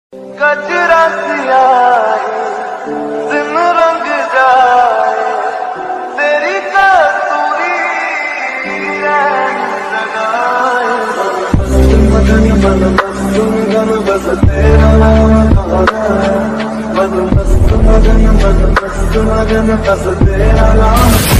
कचरा सियाही दिन रंग जाए तेरी कसूरी लगाए मगन मन मस्त मगन बस तेरा मन मस्त मगन बस तेरा नाम